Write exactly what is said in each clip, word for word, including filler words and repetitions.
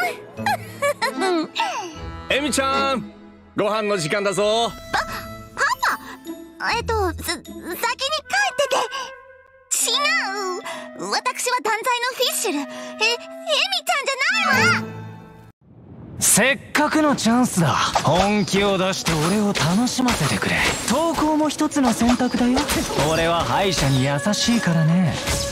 エミちゃん、ご飯の時間だぞ。 パパ、えっとす先に帰ってて。違う、私は断罪のフィッシュル。えエミちゃんじゃないわ。 せっかくのチャンスだ。本気を出して俺を楽しませてくれ。投稿も一つの選択だよ。俺は敗者に優しいからね。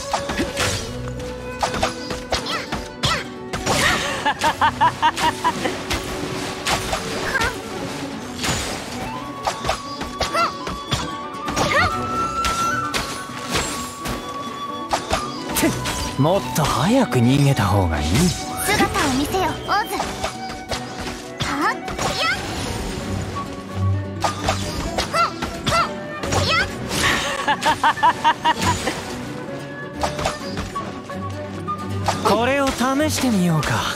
もっと早く逃げた方がいい。 姿を見せよ、オズ。はっやっはっはっやっこれを試してみようか。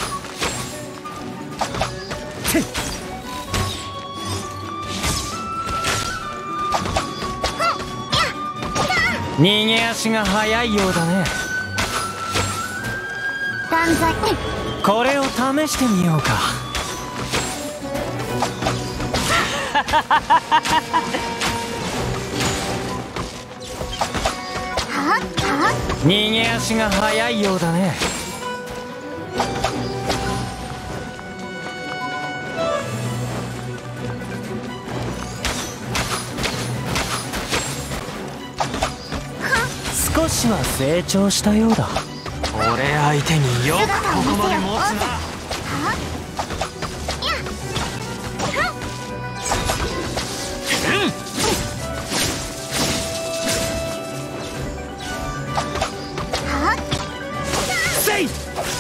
逃げ足が速いようだね。 断罪。 これを試してみようか。逃げ足が速いようだね。少しは成長したようだ。俺相手によくここまで持つな。せい。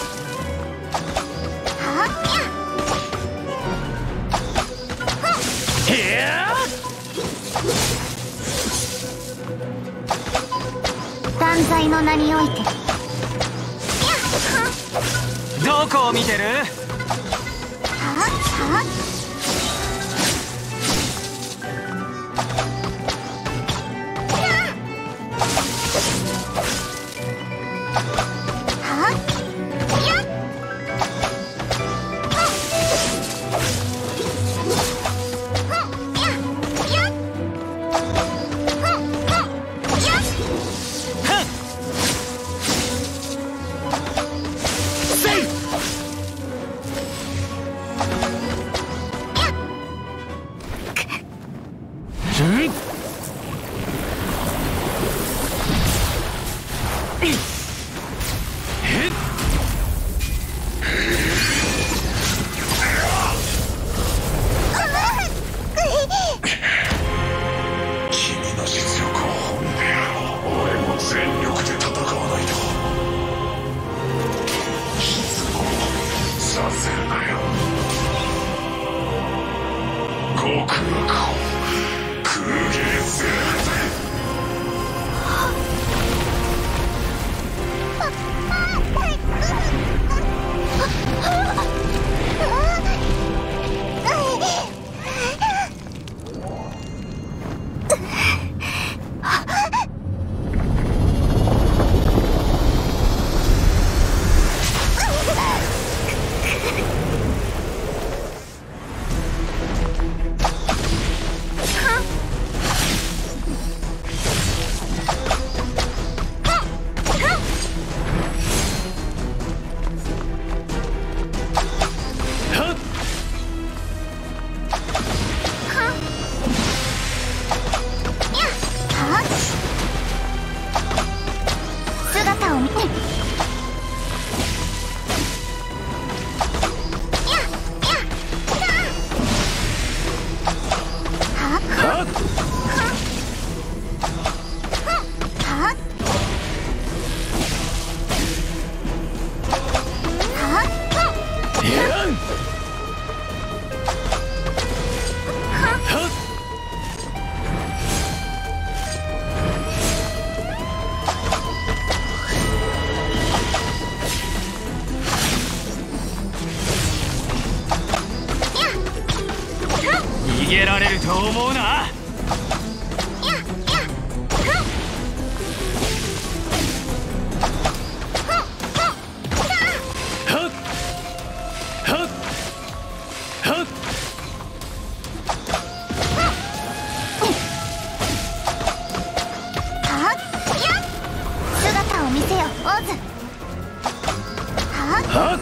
断罪の名において。 どこを見てる？逃げられると思うな。 はっ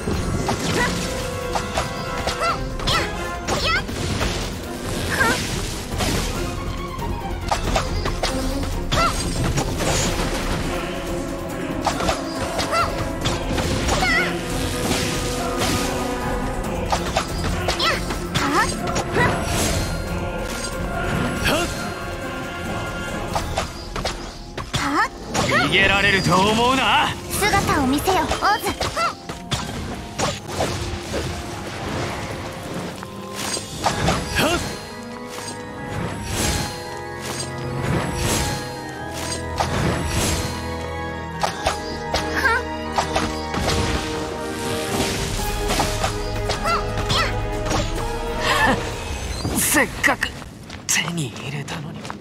逃げられると思うな。 姿を見せよオズ。 せっかく手に入れたのに。